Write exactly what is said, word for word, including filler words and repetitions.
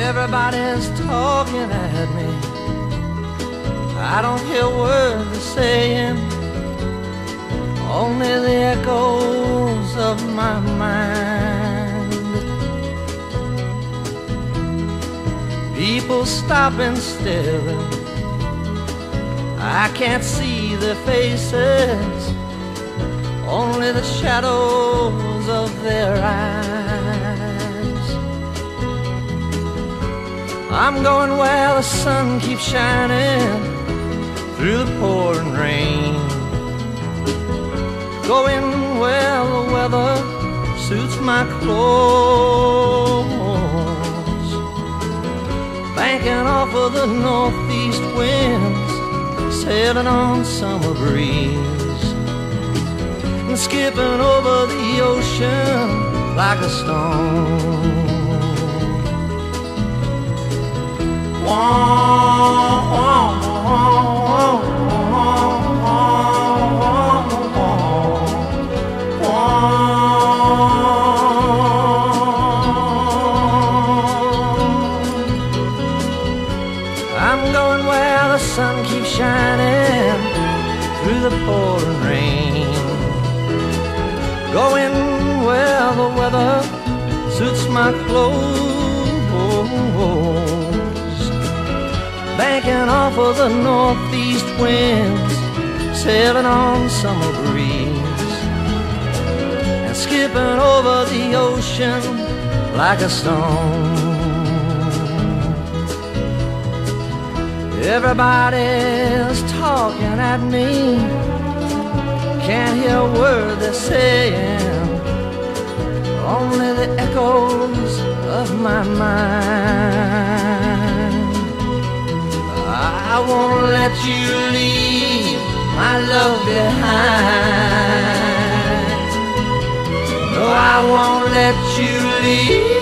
Everybody's talking at me. I don't hear words they're saying, only the echoes of my mind. People stop and staring, I can't see their faces, only the shadows of their eyes. I'm going where the sun keeps shining through the pouring rain, going where the weather suits my clothes, banking off of the northeast winds, sailing on summer breeze, and skipping over the ocean like a stone. Wah, wah, wah, I'm going where the sun keeps shining through the pouring rain, going where the weather suits my clothes, banking off of the northeast winds, sailing on summer breeze, and skipping over the ocean like a stone. Everybody's talking at me, can't hear a word they're saying, only the echoes of my mind. I won't let you leave my love behind. No, I won't let you leave